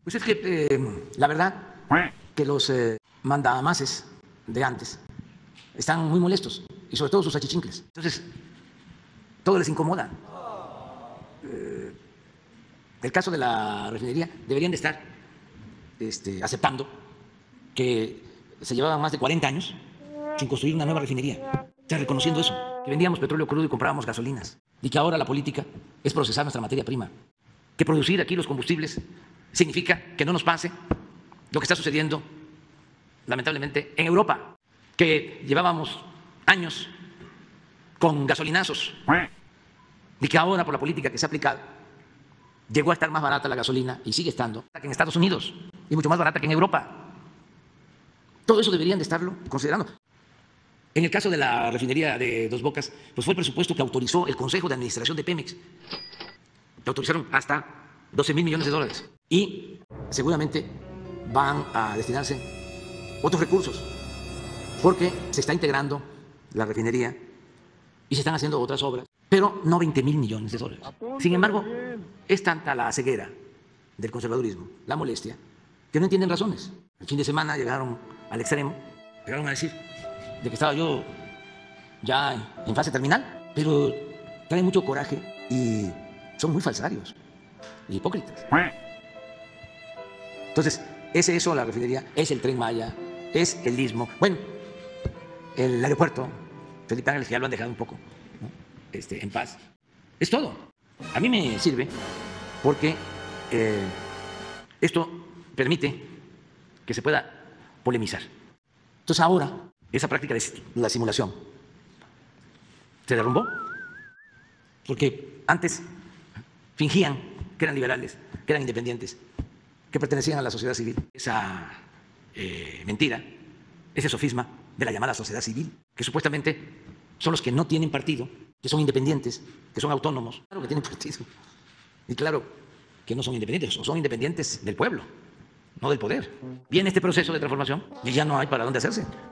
Pues es que la verdad que los mandamases de antes están muy molestos y sobre todo sus achichincles. Entonces, todo les incomoda. El caso de la refinería deberían de estar aceptando que se llevaban más de 40 años sin construir una nueva refinería. Está reconociendo eso, que vendíamos petróleo crudo y comprábamos gasolinas y que ahora la política es procesar nuestra materia prima, que producir aquí los combustibles significa que no nos pase lo que está sucediendo lamentablemente en Europa, que llevábamos años con gasolinazos y que ahora por la política que se ha aplicado llegó a estar más barata la gasolina y sigue estando que en Estados Unidos y mucho más barata que en Europa. Todo eso deberían de estarlo considerando. En el caso de la refinería de Dos Bocas, pues fue el presupuesto que autorizó el Consejo de Administración de Pemex. Le autorizaron hasta 12,000 millones de dólares. Y seguramente van a destinarse otros recursos, porque se está integrando la refinería y se están haciendo otras obras, pero no 20,000 millones de dólares. Sin embargo, es tanta la ceguera del conservadurismo, la molestia, que no entienden razones. El fin de semana llegaron al extremo, llegaron a decir de que estaba yo ya en fase terminal, pero traen mucho coraje y son muy falsarios, hipócritas. Entonces, es eso la refinería, es el Tren Maya, es el Istmo, bueno, el aeropuerto Felipe Ángeles, que ya lo han dejado un poco, ¿no? En paz. Es todo. A mí me sirve porque esto permite que se pueda polemizar. Entonces ahora, esa práctica de la simulación se derrumbó, porque antes fingían que eran liberales, que eran independientes, que pertenecían a la sociedad civil. Esa mentira, ese sofisma de la llamada sociedad civil, que supuestamente son los que no tienen partido, que son independientes, que son autónomos. Claro que tienen partido. Y claro que no son independientes, o son independientes del pueblo, no del poder. Viene este proceso de transformación y ya no hay para dónde hacerse.